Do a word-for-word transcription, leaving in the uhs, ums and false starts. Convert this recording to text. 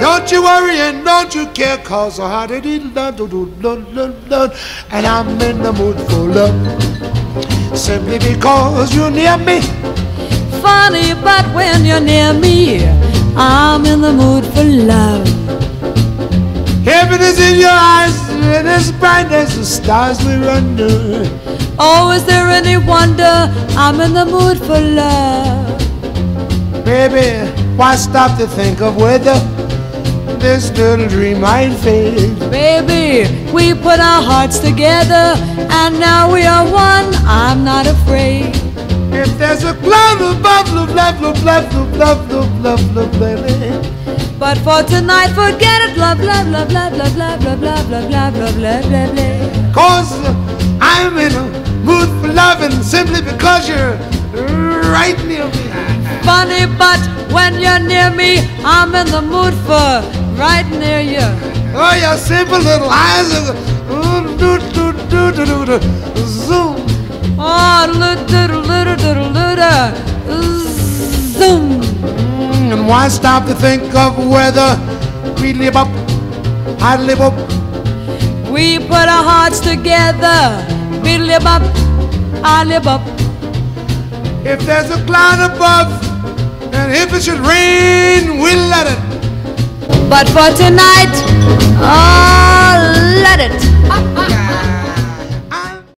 Don't you worry and don't you care, cause I had it in love, and I'm in the mood for love. Simply because you're near me. Funny, but when you're near me, I'm in the mood for love. Heaven is in your eyes, and as bright as the stars we're under. Oh, is there any wonder I'm in the mood for love? Baby, why stop to think of whether this little dream might fade? Baby, we put our hearts together, and now we are one. I'm not afraid. If there's a cloud above, love, love, love, love, love, love, love, love, baby. But for tonight, forget it. Love, love, love, love, love, love, love, love, love, love, love, love, love, love. Cause I'm in a mood for loving simply because you're right near me. Funny, but when you're near me, I'm in the mood for right near you. Oh, your simple little eyes are do do do do do do zoom. Oh, little little little little zoom. And why stop to think of whether we live up, I live up. We put our hearts together. We live up, I live up. If there's a cloud above, and if it should rain, we'll let it. But for tonight, oh, let it.